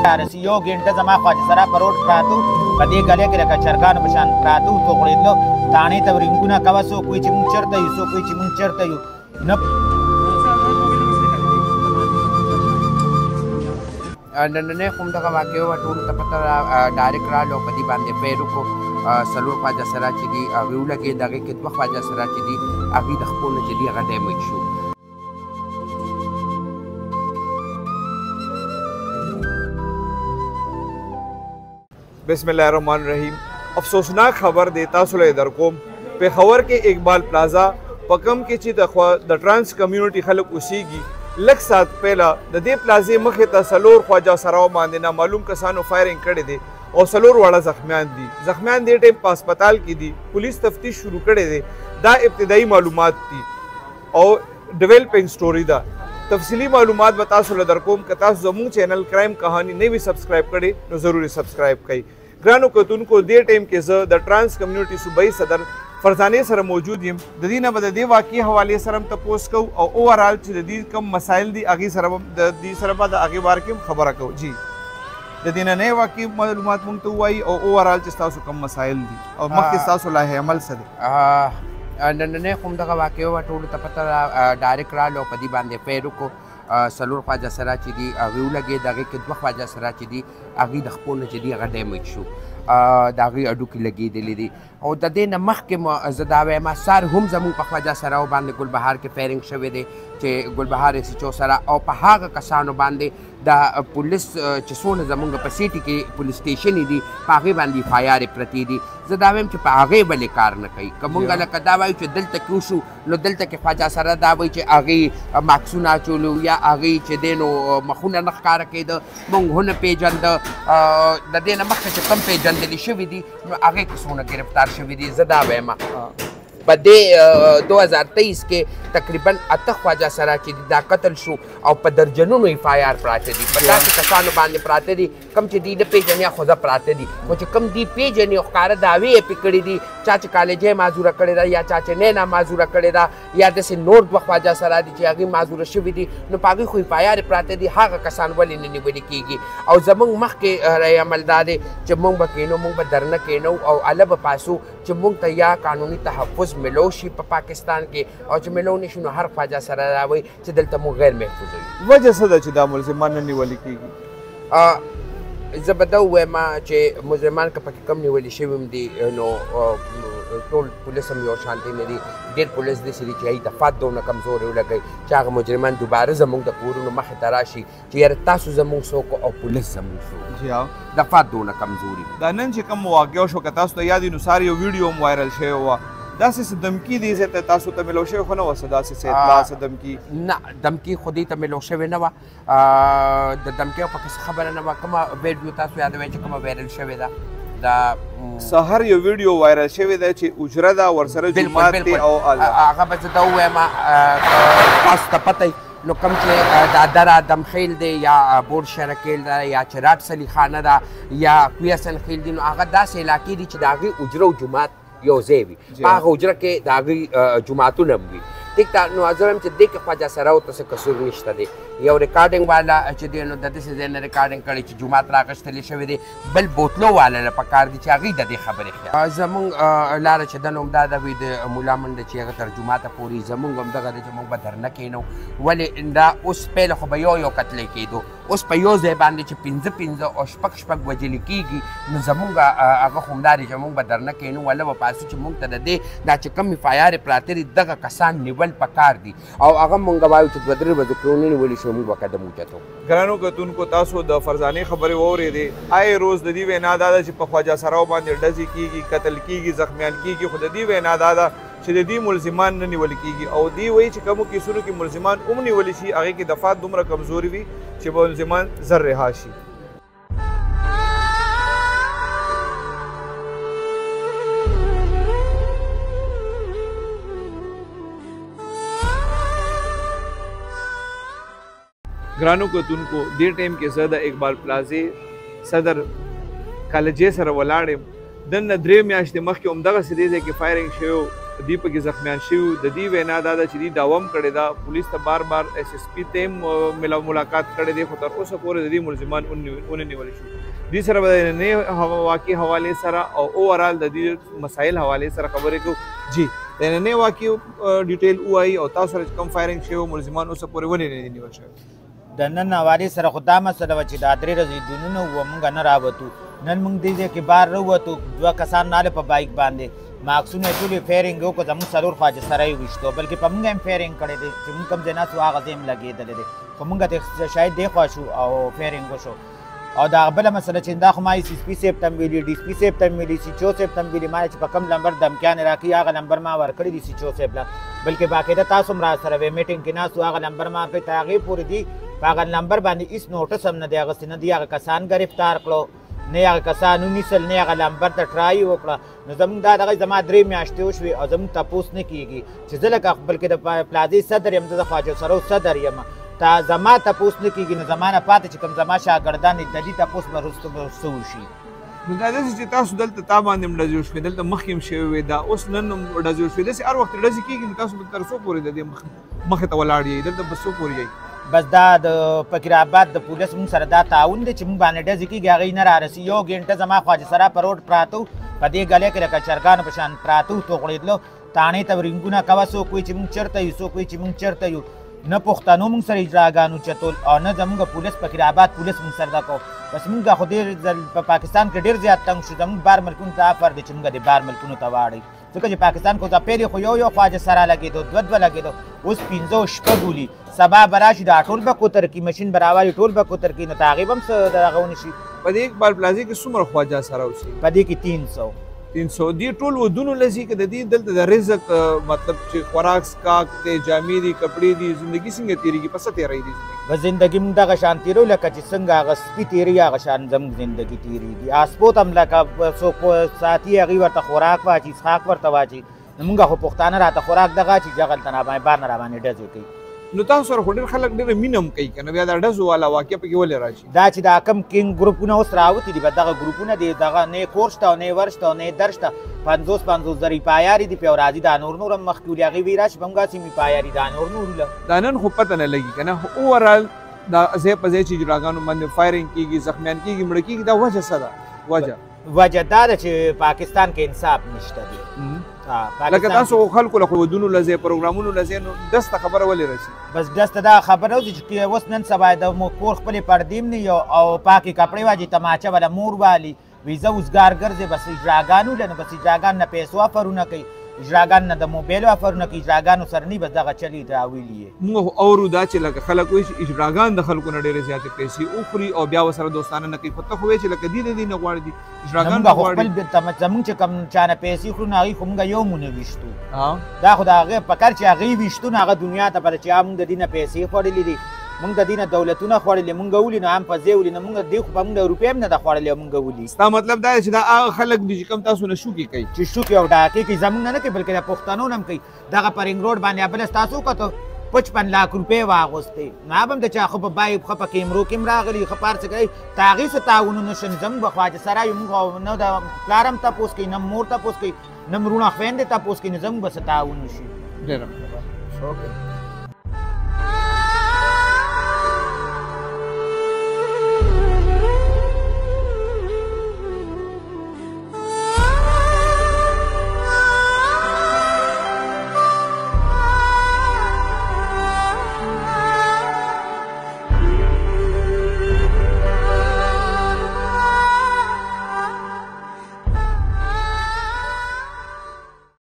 رسي یو ګنټه زما خواجه سره په روډ پراتو په دې ګلې کې لکه چرګانو په شان پراتو ټوکړېدلو تاڼې ته رنګونه کوه څوک وایي چې مونږ چېرته یو څوک وایي چې مونږ چېرته یو نه نننۍ خو همدغه واقعه وه ټولو ته پته ډایرکټ راغلو په دې باندې پیل وکړو څلور خواجه سره چې دي هغې ولګېد هغې کې دوه خواجه سره چې دي هغوی د خپل نه چې دي هغه ډیمیج شو بسم الله الرحمن الرحیم افسوسناک خبر دیتا سولې در کوم پېښور کې اقبال پلازا پکم کې چې د ټرانس کمیونټي خلک اوسېږي لږ ساعت پهلا د دې پلازې مخې ته څلور خواجه سراو باندې نامعلوم کسانو فایرنګ کړی دی او څلور واړه زخمیان دي دې ټیم په هسپتال کې دي پولیس تفتیش شروع کړی دی دا ابتدایي معلومات دي او ډیولپینګ سټوري ده تفصیلی معلومات به تاسو له در کوم که تاسو زموږ چینل کرائم کہانی نه وي سبسکرایب کړی نو ضروري سبسکرایب کړئ ګرانو کتونکو دې ټیم کې زه د ټرانس کمیونټي صوبایي صدر فرزانې سره موجود یم د دې نه به د دې واقعي حوالې سره هم تپوس کوو او اوورال چې د دې کم مسایل دي هغې سره به د دې سره به د هغې باره کې هم خبره کوو جی د دې نننۍ واقعي معلومات موږ ته ووایي او اوورال چې ستاسو کم مسایل دي او مخکې ستاسو لایحه عمل څه دی نننۍ خو همدغه واقعه وه ټولو ته پته ډایرکټ راغلو په دې باندې پیل وکړو څلور خواجه سره چې دي هغې ولګېد هغې کې دوه خواجه سره چې دي هغوی د خپل نه چې دي هغه ډیمیج شو د هغوی هډوکي لګېدلي دي او د دې نه مخکې زه دا وایم سار هم زموږ په خواجه سراو باندې ګلبهار کې فایرنګ شوی دی چې ګلبهار ایس ایچ او سره او په هغه کسانو باندې د پولیس چې څونه زموږ په سیټي کې پولیس سټیشن دي په هغې باندې اف آی آر پرتې دي زه دا وایم چې په هغې بلې کار نه کوي که مونږ لکه دا وایو چې دلته کې وشو نو دلته کې خواجه سره دا وایي چې هغې ماکسونه اچولو یا هغې چې دی نو مخونه نه ښکاره کېده مونږ ونه پېژنده د دې نه مخکې چې کم پېژندلي شوي دي نو هغې کې څونه ګرفتار شوي دي زه دا وایم په دې 2023 کې تقریبا 8 خواجه سره چې دا قتل شو او په درجنونو اف آی آر پراته دي په داسې کسانو باندې پراته دي کم چې دوی نه پېژني یا خوځه پراته دي خو چې کم دوی پېژني او ښکاره دعوې یې پې کړي دي چا چې کالجۍ معذوره کړې ده یا چا چې نینا معذوره کړې ده یا داسې نور دوه خواجه سره دي چې هغوی معذوره شوي دي نو په هغوی خو اف آی آر پراته دي هغه کسان ولې نه نیولي کېږي او زموږ مخکې رای عمل دا دی چې موږ به کښېنو موږ به درنه کښېنو او هله به پاسو چې موږ ته یا قانوني تحفظ ملو شي په پاکستان کې او چې ملو نه شي نو هر خواجه سره را وایي چې دلته موږ غیر محفوظ یو وجه څه ده چې دا ملزمان نه نیولي کېږي زه به دا ووایم چې مجرمان که پکې کم نیولي شوي هم دي نو ټول پولیس هم یو شانتې نه دي ډېر پولیس داسې دي چې هغوی دفات دونه کمزورې ولګوي چې هغه مجرمان دوباره زموږ د کورونو مخې ته راشي چې یاره تاسو زموږ څوک او پولیس زموږ څوک دفات دونه کمزوري دا نن چې کوم واقعه شو که تاسو ته یاد وي نو سار یو ویډیو هم وایرل شوی وه داسې څه دمکي دې ځای ته تاسو ته ملو شوې خو نه وه څه داسې څه اطلاع څه دمکي نه دمکي خو دې ته ملو شوې نه وه د دمکیو پکې څه خبره نه وه کومه ویډیو تاسو یادوئ چې کومه وایرل شوې ده دا سهار یو ویډیو وایرل شوی دی چې اجره ده ورسره جومات دی او هغه به زه دا ووایم تاسو ته پته نو کوم چې دا دره دمخیل دی یا بور شرکیل ده یا چراټ سلی خانه ده یا کوی حسن خیل دي نو هغه داسې علاقې دي چې د هغې اجره او جومات یو ځای وي په هغه اجره کې د هغوی جوماتونه هم وي ټیک ده نو زه وایم چې دې کې خواجه سراو ته څه قصور نشته دی یو ریکارډینګ والا چې دی نو د داسې ځای نه ریکارډینګ کړی چې جومات راغښتلی شوی دی بل بوتلو والا له پکار دي چې هغوی د دې خبرې خیال زموږ لاره چې ده نو همدا ده وي د ملا منډه چې هغه تر جوماته پورې زموږ همدغه دی چې موږ به درنه کښېنو ولې دا اوس پیله خو به یو قتلی کېدو اوس په یو ځای باندې چې 15 او شپږ وجلې کېږي نو زموږ هغه خو همدا دی چې موږ به درنه کښېنو وله به پاسو چې موږ ته د دې دا چې کوم اف آی آر پراته دي دغه کسان نیول پکار دي او هغه موږ وایو چې 2-3 ورځې کې ونه نیولي شو موږ به قدم اوچتو ګرانو کتونکو تاسو د فرزانې خبرې واورېدې آی روز د دې وینا دا ده چې په خواجه سراو باندې ډزې کېږي قتل کېږي زخمیان کېږي خو د دې وینا دا ده چې د دې ملزمان نه نیول کېږي او دوی وایي چې کومو کیسونو کې ملزمان هم نیولی شي هغې کې دفات دومره کمزوري وي چې ملزمان زر رها شي ګرانو کتونکو دې ټایم کې زه د اقبال پلازې صدر کالجې سره ولاړ یم دننه 3 میاشتې مخکې همدغسې دې ځای کې فایرنګ شوی دی پکې زخمیان شوي د دې وینا دا ده چې دوی دعوه هم کړې ده پولیس ته بار بار ایس ایس پي ته هم ملاقات کړی دی خو تر اوسه پورې د دې ملزمان ونه نیول شو دې سره به د نننۍ واقعې حوالې سره او اوورال د دې مسایل حوالې سره خبرې کوو جی د نننۍ واقعې ډیټیل ووایي او تاسو سره چې کوم فایرنګ شوی و ملزمان اوسه پورې ولې نه دي نیول شوی د نن حوالې سره خو دا مسله وه چې دا 3 ورځې دونونه وه موږ نه راوتو نن موږ دې ځای کې بار راووتو 2 کسان ناله په بایک باندې ماکسونه یې ټولې فیرنګ وکړو زموږ څلور خواجه سره یې ویشتو بلکې په موږ هم فیرنګ کړی دی چې موږ کوم ځای ناست وو هغه ځای هم لګېدلی دی خو موږ ته شاید دی خوا شو او فیرنګ وشو او دا بله مسله چې دا خو ما سی پي صاحب ته هم ویلي ډي سي پي صاحب ته هم ویلي سی چو صاحب ته هم ویلي ما چې په کوم نمبر دمکیانې راکوي هغه نمبر ما ورکړی دي سی چو صاحب له بلکې باقاعده تاسو هم را سره وې میټینګ کې ناست وو هغه نمبر ما پې تر هغې پورې دي په هغه نمبر باندې هېڅ نوټس هم نه دی اخیستی نه دي هغه کسان ګرفتار کړو نه هغه کسان ونیسل نه هغه نمبر ته ټرای وکړه نو زموږ دا دغه زما 3 میاشتې وشوې او زموږ تپوس نه کېږي چې زه لکه بلکې د پلازې صدر یم زه د خواجه سرو صدر یم تا زما تپوس نه کېږي نو زما نه پاتې چې کوم زما شاګردان دي د دې تپوس به وروسته به څه وشي نو دا داسې چې تاسو دلته تا باندې هم ډزې وشوې دلته مخکې هم شوې وې دا اوس نن هم ډزې وشوې داسې هر وخت ډزې کېږي نو تاسو به تر څو پورې د دې مخې ته ولاړ یئ دلته به څو پورې یئ بس دا د فقیر آباد د پولیس موږ سره دا تعاون دی چې موږ باندې ډزې کېږي هغوی نه رارسي 1 ګنټه زما خواجه سرا په روډ پراته وو په دې ګلې کې لکه چرګانو په شان پراته وو توغړېدلو تاڼې ته رینګونه کوه څوک وایي چې موږ چېرته یو څوک وایي چې موږ چېرته یو نه پښتنو موږ سره اجراګانو چتول او نه زموږ پولیس فقیر آباد پولیس موږ سره دا کوو بس موږ خو ډېر ځل په پاکستان کې ډېر زیات تنګ شو زموږ بار ملکونو ته افر دی چې موږ د بار ملکونو ته واړئ ځکه چې پاکستان خو پهلې خو یو خواجه سره لګېدو 2 لګېدو اوس 15 شپږ ولي سبا به راشي دا ټول به کوتر کړي مشین به راوالي ټول به کوتر کړي نو ته هغې به هم څه د هغه ونه شي په دې اقبال پلازې کې څومره خواجه سره اوسي په دې کې 300 دې ټول ودونو لسی که د دې دلته د رزق مطلب چې خوراک سکاک دی جامې دي کپړې دي زندګي څنګه تېرېږي په څه تېروي دي زندګي به زندګي موږ دغه شان تېرو لکه چې څنګه هغه سپي تېروي هغه شان زموږ زندګي تېرېږي اسپو ته هم لکه څوک ساتي هغوی ورته خوراک واچي څښاک ورته واچي نو موږ خو پښتانه راته خوراک دغه اچي چې هغلته راباندې بار نه راباندې ډزې کوي نو تاسو سره خو ډېر خلک ډېره مینه هم کوي که نه بیا دا ډزو والا واقع پکې ولې راشي دا چې دا کم کینګ ګروپونه اوس راوتي دي به دغه ګروپونه دي دغه نه کور شته او نه ور شته او نه در شته 50 زره پایاري دي پې او راځي دا نور هم مخکې ولي هغوی وایي راشي به همداسې مې پایاري دا نور وله دا نن خو پته نه لګي که نه اوورال دا ځای په ځای چې اجراګانو باندې فایرنګ کېږي زخمیان کېږي مړه کېږي دا وجه څه ده وجه دا ده چې پاکستان کې انصاف نشته دی لکه تاسو خلکو له ودونو لځئ پروګرامونو لځئ نو دسته خبره ولې رسي بس دسته دا خبره وځي چې اوس نن سبا د کور خپلې پردې هم نه او پاکې کپړې واجي تماچه وله مور والي وي زه اوسګار ګرځې بس اجراګانو له نو بس اجراګان نه پیسو افرونه کوي اجراګان نه د موبایلو افرونه کوي اجراګانو سره نه بس دغه چلي راویلي یې موږ اورو دا چې لکه خلک وایي چې اجراګان د خلکو نه ډېرې زیاتې پیسې وخوري او بیا ورسره دوستانه نه کوي خو ته خو وایې چې لکه دې د دې نه غواړي دي اجراګان نه غواړي زموږ چې کوم چا نه پیسې خورو نو هغوی خو موږ یو مونه ویشتو دا خو د هغې په کار چې هغوی ویشتو نو هغه دنیا ته پته چې موږ د دې نه پیسې خوړلې دي موږ د دې نه دولتونه خوړلې موږ ولي نو هم په ځای ولي نو موږ دې خو په موږ روپۍ هم نه ده خوړلې او موږ ولي ستا مطلب دا دی چې دا هغه خلک دي چې کوم تاسو نه شوکې کوي چې شوکې او ډاکې کوي زموږ نه کوي بلکې د پښتنو نه هم کوي دغه په رنګ روډ باندې بله ستاسو وکتو 55 लाख روپۍ واغوستې نو هغه هم د چا خو په بای ښه په کیمرو کې هم راغلي ښه په هر څه کوي ته هغې څه تعاونونه شته زموږ به خواجه سرا یو موږ نه د پلار هم تپوس کوي نه مور تپوس کوي نه مروڼه خویندې تپوس کوي نو زموږ به څه تعاون وشي ډېره